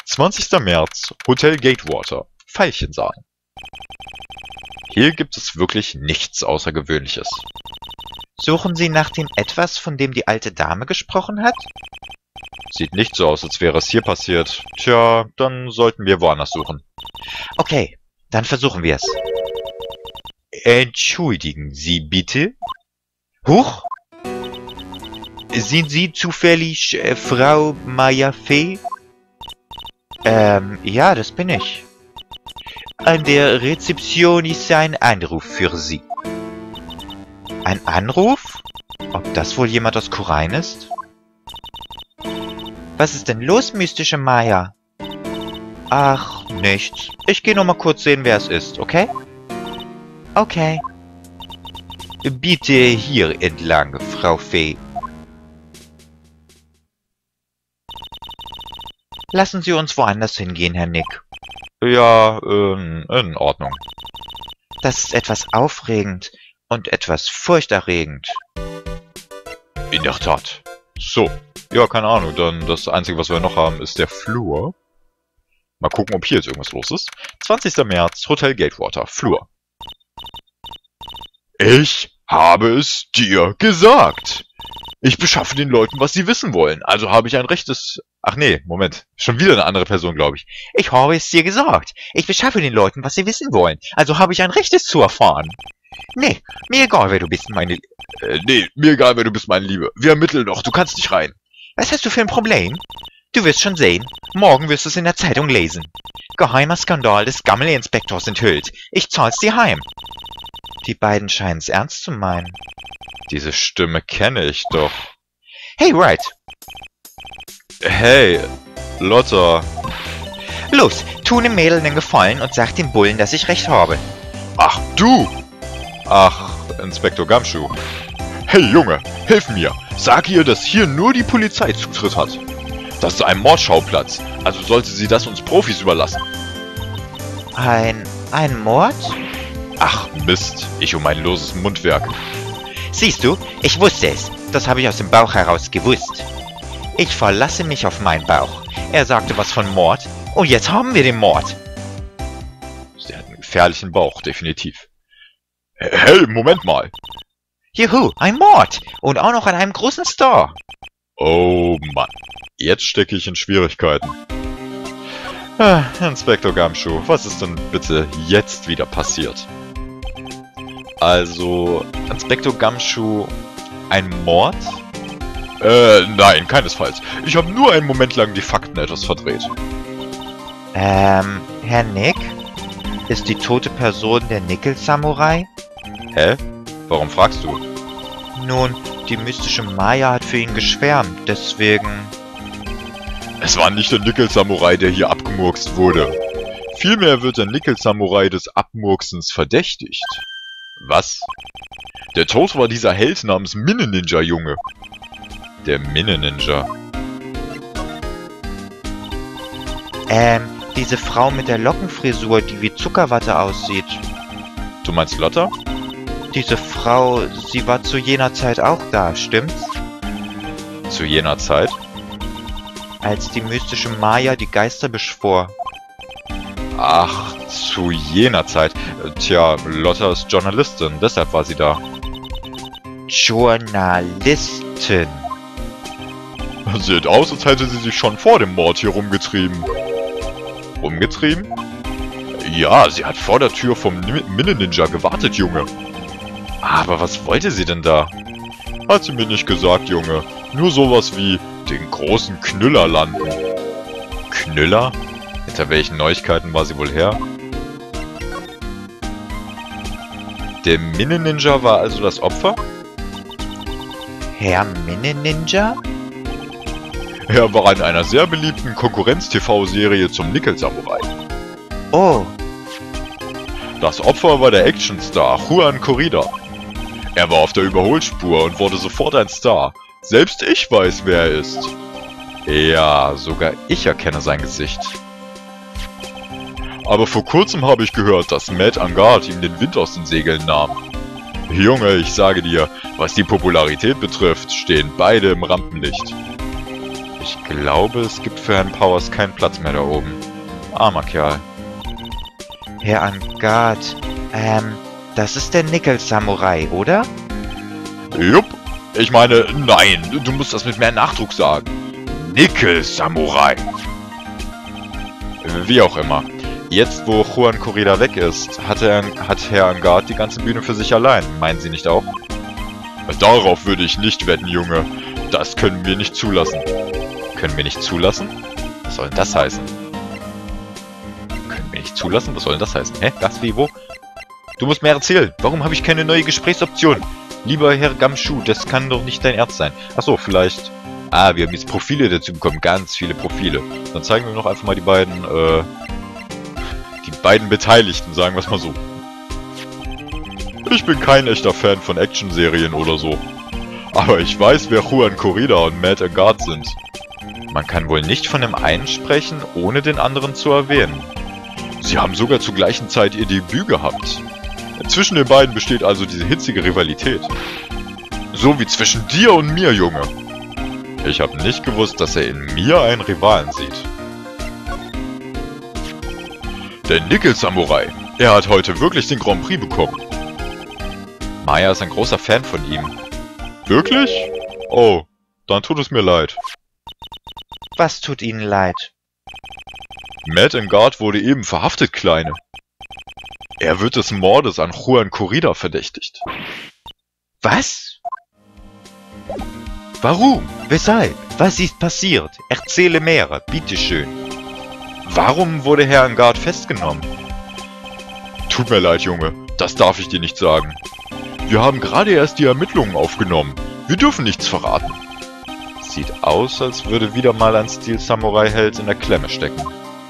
20. März, Hotel Gatewater, Veilchensaal. Hier gibt es wirklich nichts Außergewöhnliches. Suchen Sie nach dem Etwas, von dem die alte Dame gesprochen hat? Sieht nicht so aus, als wäre es hier passiert. Tja, dann sollten wir woanders suchen. Okay, dann versuchen wir es. Entschuldigen Sie bitte? Huch! Sind Sie zufällig Frau Maya-Fee? Ja, das bin ich. An der Rezeption ist ein Anruf für Sie. Ein Anruf? Ob das wohl jemand aus Khura'in ist? Was ist denn los, mystische Maya? Ach, nichts. Ich gehe nur mal kurz sehen, wer es ist, okay? Okay. Bitte hier entlang, Frau Fee. Lassen Sie uns woanders hingehen, Herr Nick. Ja, in Ordnung. Das ist etwas aufregend und etwas furchterregend. In der Tat. So, ja, keine Ahnung, dann das Einzige, was wir noch haben, ist der Flur. Mal gucken, ob hier jetzt irgendwas los ist. 20. März, Hotel Gatewater, Flur. Ich habe es dir gesagt. Ich beschaffe den Leuten, was sie wissen wollen. Also habe ich ein rechtes... Ach nee, Moment. Schon wieder eine andere Person, glaube ich. Ich habe es dir gesagt. Ich beschaffe den Leuten, was sie wissen wollen. Also habe ich ein Rechtes zu erfahren. Nee, mir egal, wer du bist, meine... Nee, mir egal, wer du bist, meine Liebe. Wir ermitteln doch, du kannst nicht rein. Was hast du für ein Problem? Du wirst schon sehen. Morgen wirst du es in der Zeitung lesen. Geheimer Skandal des Gammel-Inspektors enthüllt. Ich zahl's dir heim. Die beiden scheinen es ernst zu meinen. Diese Stimme kenne ich doch. Hey, Wright. Hey, Lotta. Los, tu dem Mädel einen Gefallen und sag dem Bullen, dass ich recht habe. Ach, du! Ach, Inspektor Gumshoe. Hey, Junge, hilf mir. Sag ihr, dass hier nur die Polizei Zutritt hat. Das ist ein Mordschauplatz, also sollte sie das uns Profis überlassen. Ein Mord? Ach, Mist, ich um mein loses Mundwerk. Siehst du, ich wusste es. Das habe ich aus dem Bauch heraus gewusst. Ich verlasse mich auf meinen Bauch. Er sagte was von Mord und jetzt haben wir den Mord. Sie hat einen gefährlichen Bauch, definitiv. Hey, Moment mal. Juhu, ein Mord und auch noch an einem großen Star. Oh Mann, jetzt stecke ich in Schwierigkeiten. Inspektor Gumshoe, was ist denn bitte jetzt wieder passiert? Also, Inspektor Gumshoe, ein Mord? Nein, keinesfalls. Ich habe nur einen Moment lang die Fakten etwas verdreht. Herr Nick? Ist die tote Person der Nickel-Samurai? Hä? Warum fragst du? Nun, die mystische Maya hat für ihn geschwärmt, deswegen... Es war nicht der Nickel-Samurai, der hier abgemurkst wurde. Vielmehr wird der Nickel-Samurai des Abmurksens verdächtigt. Was? Der Tod war dieser Held namens Minne-Ninja-Junge. Der Minne-Ninja. Diese Frau mit der Lockenfrisur, die wie Zuckerwatte aussieht. Du meinst Lotta? Diese Frau, sie war zu jener Zeit auch da, stimmt's? Zu jener Zeit? Als die mystische Maya die Geister beschwor. Ach, zu jener Zeit. Tja, Lotta ist Journalistin, deshalb war sie da. Journalistin. Sieht aus, als hätte sie sich schon vor dem Mord hier rumgetrieben. Rumgetrieben? Ja, sie hat vor der Tür vom Minne-Ninja gewartet, Junge. Aber was wollte sie denn da? Hat sie mir nicht gesagt, Junge. Nur sowas wie den großen Knüller landen. Knüller? Hinter welchen Neuigkeiten war sie wohl her? Der Minne-Ninja war also das Opfer? Herr Minne-Ninja? Er war in einer sehr beliebten Konkurrenz-TV-Serie zum Nickel-Samurai. Oh. Das Opfer war der Actionstar Juan Corrida. Er war auf der Überholspur und wurde sofort ein Star. Selbst ich weiß, wer er ist. Ja, sogar ich erkenne sein Gesicht. Aber vor kurzem habe ich gehört, dass Matt Angard ihm den Wind aus den Segeln nahm. Junge, ich sage dir, was die Popularität betrifft, stehen beide im Rampenlicht. Ich glaube, es gibt für Herrn Powers keinen Platz mehr da oben. Armer Kerl. Herr Angard, das ist der Nickel-Samurai, oder? Jupp. Ich meine, nein, du musst das mit mehr Nachdruck sagen. Nickel-Samurai. Wie auch immer. Jetzt, wo Juan Corrida weg ist, hat Herr Angard die ganze Bühne für sich allein. Meinen Sie nicht auch? Darauf würde ich nicht wetten, Junge. Das können wir nicht zulassen. Können wir nicht zulassen? Was soll denn das heißen? Können wir nicht zulassen? Was soll denn das heißen? Hä? Was? Wie? Wo? Du musst mir erzählen. Warum habe ich keine neue Gesprächsoption? Lieber Herr Gamschuh, das kann doch nicht dein Ernst sein. Achso, vielleicht... Ah, wir haben jetzt Profile dazu bekommen. Ganz viele Profile. Dann zeigen wir noch einfach mal die beiden Beteiligten, sagen wir es mal so. Ich bin kein echter Fan von Actionserien oder so. Aber ich weiß, wer Juan Corrida und Matt Angard sind. Man kann wohl nicht von dem einen sprechen, ohne den anderen zu erwähnen. Sie haben sogar zur gleichen Zeit ihr Debüt gehabt. Zwischen den beiden besteht also diese hitzige Rivalität. So wie zwischen dir und mir, Junge. Ich habe nicht gewusst, dass er in mir einen Rivalen sieht. Der Nickel-Samurai. Er hat heute wirklich den Grand Prix bekommen. Maya ist ein großer Fan von ihm. Wirklich? Oh, dann tut es mir leid. Was tut Ihnen leid? Matt Angard wurde eben verhaftet, Kleine. Er wird des Mordes an Juan Corrida verdächtigt. Was? Warum? Weshalb? Was ist passiert? Erzähle mehr, bitteschön. Warum wurde Herr Angard festgenommen? Tut mir leid, Junge. Das darf ich dir nicht sagen. Wir haben gerade erst die Ermittlungen aufgenommen. Wir dürfen nichts verraten. Sieht aus, als würde wieder mal ein Steel-Samurai-Held in der Klemme stecken.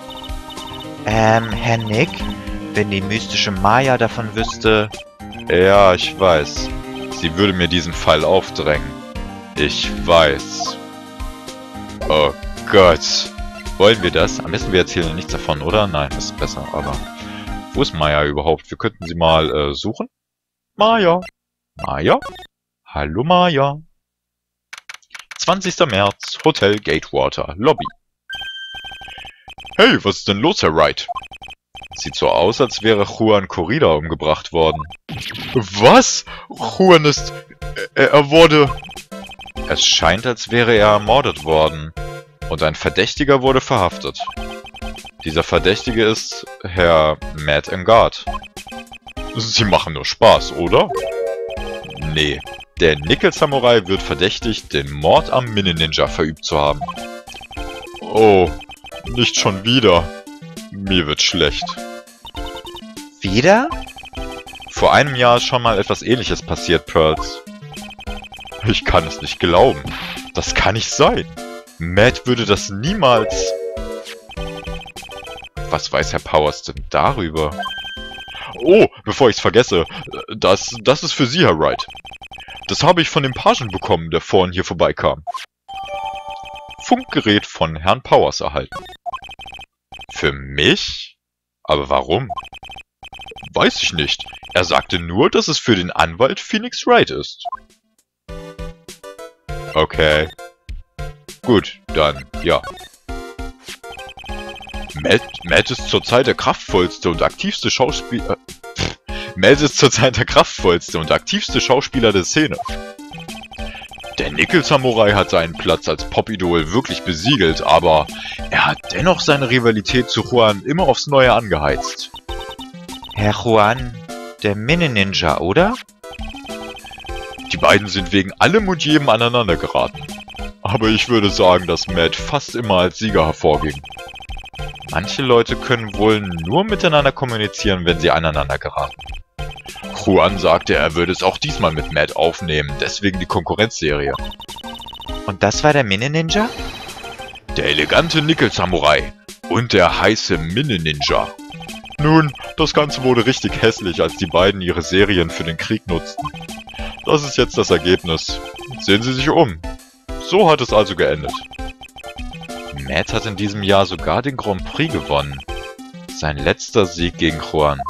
Herr Nick? Wenn die mystische Maya davon wüsste... Ja, ich weiß. Sie würde mir diesen Fall aufdrängen. Ich weiß. Oh Gott. Wollen wir das? Am besten wir erzählen nichts davon, oder? Nein, das ist besser, aber... Wo ist Maya überhaupt? Wir könnten sie mal, suchen. Maya. Maya? Hallo Maya. 20. März, Hotel Gatewater, Lobby. Hey, was ist denn los, Herr Wright? Sieht so aus, als wäre Juan Corrida umgebracht worden. Was? Juan ist... Er wurde... Es scheint, als wäre er ermordet worden. Und ein Verdächtiger wurde verhaftet. Dieser Verdächtige ist Herr Matt Angard. Sie machen nur Spaß, oder? Nee. Der Nickel-Samurai wird verdächtigt, den Mord am Mini-Ninja verübt zu haben. Oh, nicht schon wieder. Mir wird schlecht. Wieder? Vor einem Jahr ist schon mal etwas Ähnliches passiert, Pearls. Ich kann es nicht glauben. Das kann nicht sein. Matt würde das niemals... Was weiß Herr Powers denn darüber? Oh, bevor ich es vergesse, das ist für Sie, Herr Wright. Das habe ich von dem Pagen bekommen, der vorhin hier vorbeikam. Funkgerät von Herrn Powers erhalten. Für mich? Aber warum? Weiß ich nicht. Er sagte nur, dass es für den Anwalt Phoenix Wright ist. Okay. Gut, dann, ja. Matt ist zurzeit der kraftvollste und aktivste Schauspieler... Matt ist zurzeit der kraftvollste und aktivste Schauspieler der Szene. Der Nickel-Samurai hat seinen Platz als Pop-Idol wirklich besiegelt, aber er hat dennoch seine Rivalität zu Juan immer aufs Neue angeheizt. Herr Juan, der Mini-Ninja, oder? Die beiden sind wegen allem und jedem aneinander geraten. Aber ich würde sagen, dass Matt fast immer als Sieger hervorging. Manche Leute können wohl nur miteinander kommunizieren, wenn sie aneinander geraten. Juan sagte, er würde es auch diesmal mit Matt aufnehmen, deswegen die Konkurrenzserie. Und das war der Mini-Ninja? Der elegante Nickel-Samurai und der heiße Mini-Ninja. Nun, das Ganze wurde richtig hässlich, als die beiden ihre Serien für den Krieg nutzten. Das ist jetzt das Ergebnis. Sehen Sie sich um. So hat es also geendet. Matt hat in diesem Jahr sogar den Grand Prix gewonnen. Sein letzter Sieg gegen Juan.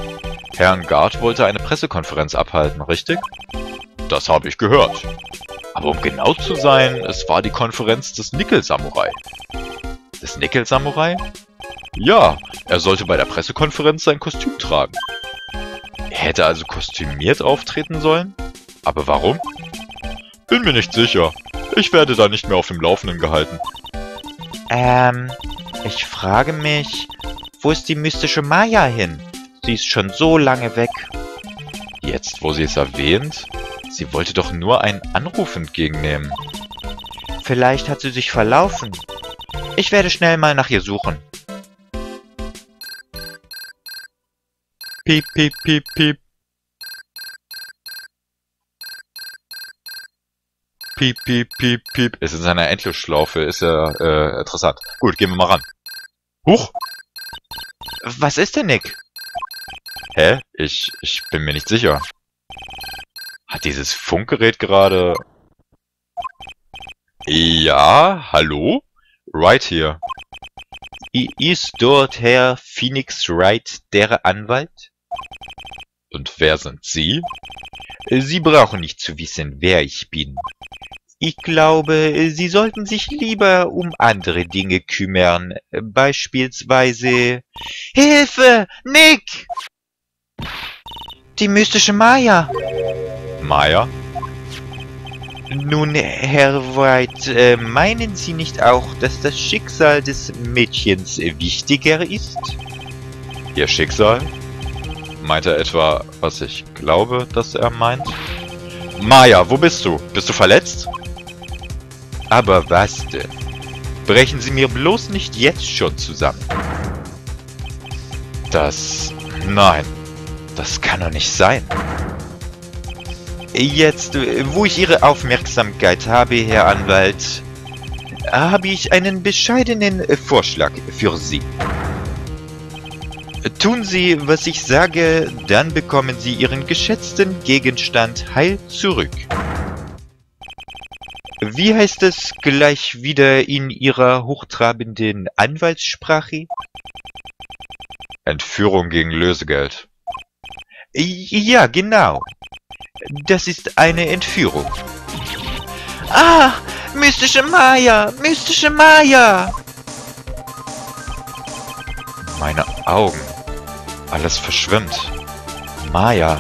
Herr Angard wollte eine Pressekonferenz abhalten, richtig? Das habe ich gehört. Aber um genau zu sein, es war die Konferenz des Nickel-Samurai. Des Nickel-Samurai? Ja, er sollte bei der Pressekonferenz sein Kostüm tragen. Er hätte also kostümiert auftreten sollen? Aber warum? Bin mir nicht sicher. Ich werde da nicht mehr auf dem Laufenden gehalten. Ich frage mich, wo ist die mystische Maya hin? Sie ist schon so lange weg. Jetzt, wo sie es erwähnt, sie wollte doch nur einen Anruf entgegennehmen. Vielleicht hat sie sich verlaufen. Ich werde schnell mal nach ihr suchen. Piep, piep, piep, piep. Piep, piep, piep, piep. Es ist in einer Endlosschlaufe, ist ja interessant. Gut, gehen wir mal ran. Huch! Was ist denn, Nick? Hä? Ich bin mir nicht sicher. Hat dieses Funkgerät gerade... Ja, hallo? Right here. Ist dort Herr Phoenix Wright, der Anwalt? Und wer sind Sie? Sie brauchen nicht zu wissen, wer ich bin. Ich glaube, Sie sollten sich lieber um andere Dinge kümmern. Beispielsweise... Hilfe! Nick! Die mystische Maya. Maya? Nun, Herr White, meinen Sie nicht auch, dass das Schicksal des Mädchens wichtiger ist? Ihr Schicksal? Meint er etwa, was ich glaube, dass er meint? Maya, wo bist du? Bist du verletzt? Aber was denn? Brechen Sie mir bloß nicht jetzt schon zusammen. Nein, das kann doch nicht sein. Jetzt, wo ich Ihre Aufmerksamkeit habe, Herr Anwalt, habe ich einen bescheidenen Vorschlag für Sie. Tun Sie, was ich sage, dann bekommen Sie Ihren geschätzten Gegenstand heil zurück. Wie heißt es gleich wieder in Ihrer hochtrabenden Anwaltssprache? Entführung gegen Lösegeld. Ja, genau. Das ist eine Entführung. Ah, mystische Maya! Mystische Maya! Meine Augen. Alles verschwimmt. Maya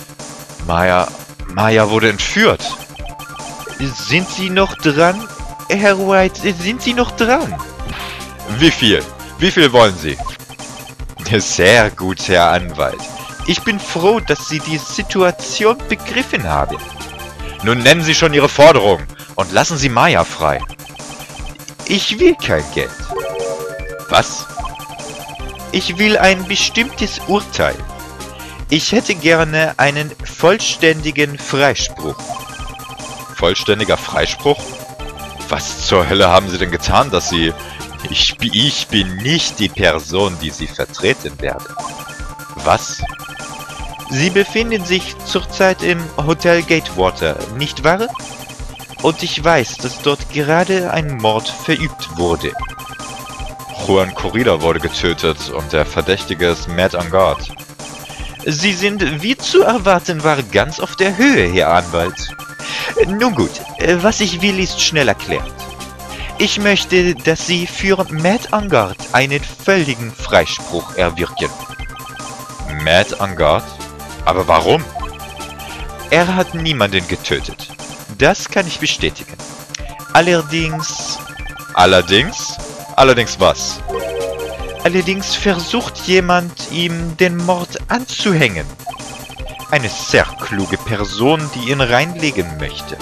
wurde entführt. Sind Sie noch dran? Herr White, sind Sie noch dran? Wie viel? Wie viel wollen Sie? Sehr gut, Herr Anwalt. Ich bin froh, dass Sie die Situation begriffen haben. Nun nennen Sie schon Ihre Forderung und lassen Sie Maya frei. Ich will kein Geld. Was? Ich will ein bestimmtes Urteil. Ich hätte gerne einen vollständigen Freispruch. Vollständiger Freispruch? Was zur Hölle haben Sie denn getan, dass Sie... Ich bin nicht die Person, die Sie vertreten werden. Was? Sie befinden sich zurzeit im Hotel Gatewater, nicht wahr? Und ich weiß, dass dort gerade ein Mord verübt wurde. Juan Corrida wurde getötet und der Verdächtige ist Matt Angard. Sie sind, wie zu erwarten war, ganz auf der Höhe, Herr Anwalt. Nun gut, was ich will, ist schnell erklärt. Ich möchte, dass Sie für Matt Angard einen völligen Freispruch erwirken. Matt Angard? Aber warum? Er hat niemanden getötet. Das kann ich bestätigen. Allerdings... Allerdings was? Allerdings versucht jemand, ihm den Mord anzuhängen. Eine sehr kluge Person, die ihn reinlegen möchte.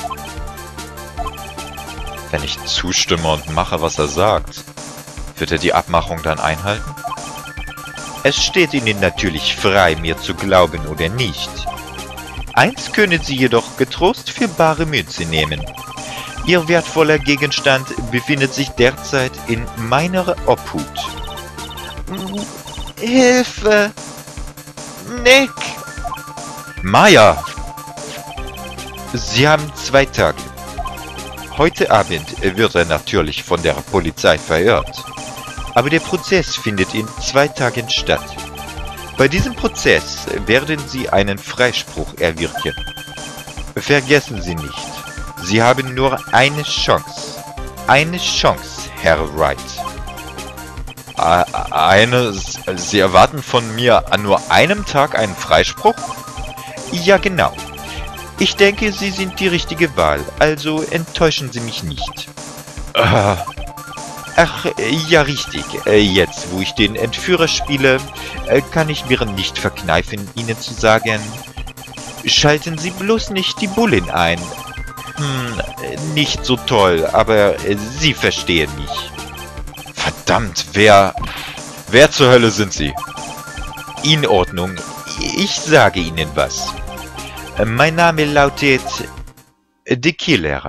Wenn ich zustimme und mache, was er sagt, wird er die Abmachung dann einhalten? Es steht Ihnen natürlich frei, mir zu glauben oder nicht. Eins können Sie jedoch getrost für bare Münze nehmen. Ihr wertvoller Gegenstand befindet sich derzeit in meiner Obhut. Hilfe! Nick! Maya! Sie haben 2 Tage. Heute Abend wird er natürlich von der Polizei verhört. Aber der Prozess findet in 2 Tagen statt. Bei diesem Prozess werden Sie einen Freispruch erwirken. Vergessen Sie nicht, Sie haben nur eine Chance. Eine Chance, Herr Wright. Sie erwarten von mir an nur einem Tag einen Freispruch? Ja, genau. Ich denke, Sie sind die richtige Wahl, also enttäuschen Sie mich nicht. Ach, ja richtig. Jetzt, wo ich den Entführer spiele, kann ich mir nicht verkneifen, Ihnen zu sagen, schalten Sie bloß nicht die Bullen ein. Nicht so toll, aber Sie verstehen mich. Verdammt, wer zur Hölle sind Sie? In Ordnung, ich sage Ihnen was. Mein Name lautet The Killer.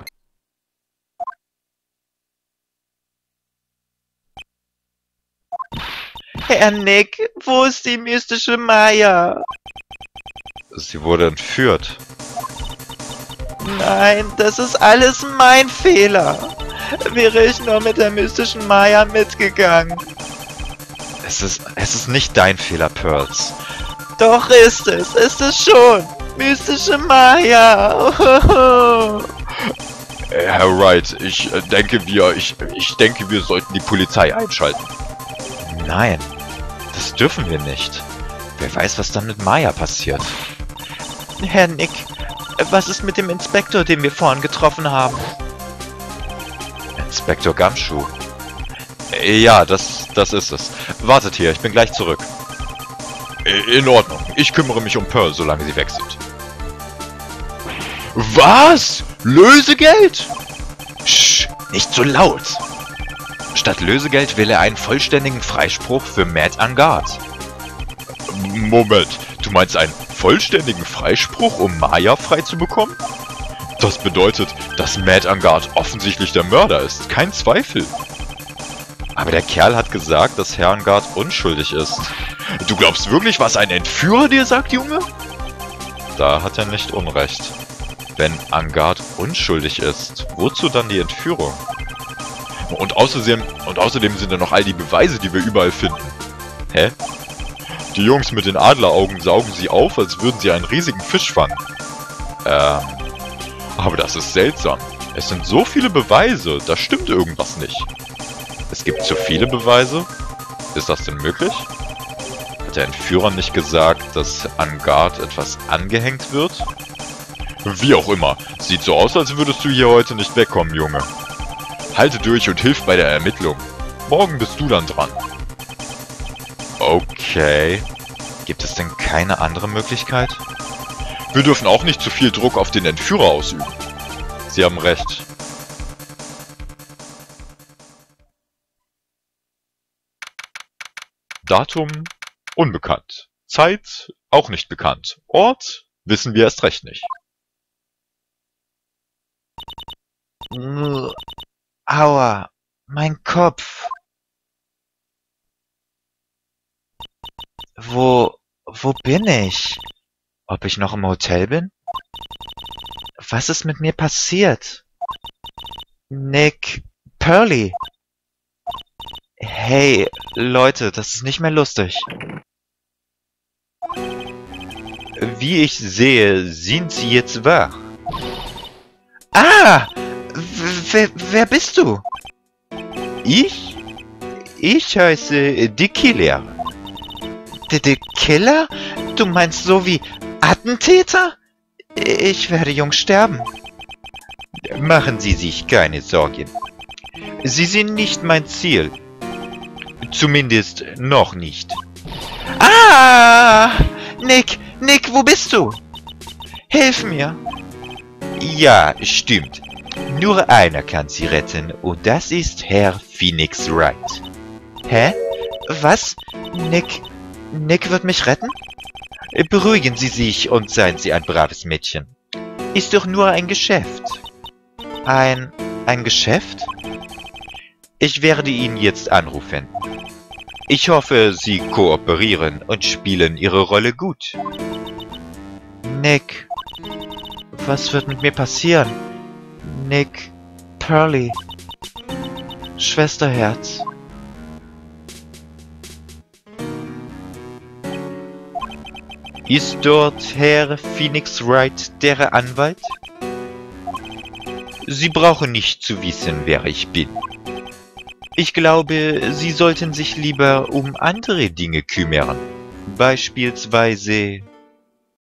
Herr Nick, wo ist die mystische Maya? Sie wurde entführt. Nein, das ist alles mein Fehler. Wäre ich nur mit der mystischen Maya mitgegangen. Es ist nicht dein Fehler, Pearls. Doch ist es schon. Mystische Maya. Herr Wright, ich denke, wir sollten die Polizei einschalten. Nein, das dürfen wir nicht. Wer weiß, was dann mit Maya passiert. Herr Nick, was ist mit dem Inspektor, den wir vorhin getroffen haben? Inspektor Gumshoe. Ja, das ist es. Wartet hier, ich bin gleich zurück. In Ordnung, ich kümmere mich um Pearl, solange sie weg sind. Was? Lösegeld? Sch, nicht so laut. Statt Lösegeld will er einen vollständigen Freispruch für Matt Angard. Moment, du meinst einen vollständigen Freispruch, um Maya frei zu bekommen? Das bedeutet, dass Matt Angard offensichtlich der Mörder ist, kein Zweifel. Aber der Kerl hat gesagt, dass Herr Angard unschuldig ist. Du glaubst wirklich, was ein Entführer dir sagt, Junge? Da hat er nicht Unrecht. Wenn Angard unschuldig ist, wozu dann die Entführung? Und außerdem sind da noch all die Beweise, die wir überall finden. Hä? Die Jungs mit den Adleraugen saugen sie auf, als würden sie einen riesigen Fisch fangen. Aber das ist seltsam. Es sind so viele Beweise, da stimmt irgendwas nicht. Es gibt zu viele Beweise? Ist das denn möglich? Hat der Entführer nicht gesagt, dass Angard etwas angehängt wird? Wie auch immer. Sieht so aus, als würdest du hier heute nicht wegkommen, Junge. Halte durch und hilf bei der Ermittlung. Morgen bist du dann dran. Okay. Gibt es denn keine andere Möglichkeit? Wir dürfen auch nicht zu viel Druck auf den Entführer ausüben. Sie haben recht. Datum unbekannt. Zeit auch nicht bekannt. Ort wissen wir erst recht nicht. Aua, mein Kopf. Wo bin ich? Ob ich noch im Hotel bin? Was ist mit mir passiert? Nick, Pearly. Hey, Leute, das ist nicht mehr lustig. Wie ich sehe, sind Sie jetzt wach. Ah! Wer bist du? Ich? Ich heiße The Killer. The Killer? Du meinst so wie Attentäter? Ich werde jung sterben. Machen Sie sich keine Sorgen. Sie sind nicht mein Ziel. Zumindest noch nicht. Ah! Nick, wo bist du? Hilf mir. Ja, stimmt. Nur einer kann sie retten, und das ist Herr Phoenix Wright. Hä? Was? Nick wird mich retten? Beruhigen Sie sich und seien Sie ein braves Mädchen. Ist doch nur ein Geschäft. Ein Geschäft? Ich werde ihn jetzt anrufen. Ich hoffe, Sie kooperieren und spielen Ihre Rolle gut. Nick, was wird mit mir passieren? Nick, Pearly, Schwesterherz. Ist dort Herr Phoenix Wright der Anwalt? Sie brauchen nicht zu wissen, wer ich bin. Ich glaube, Sie sollten sich lieber um andere Dinge kümmern. Beispielsweise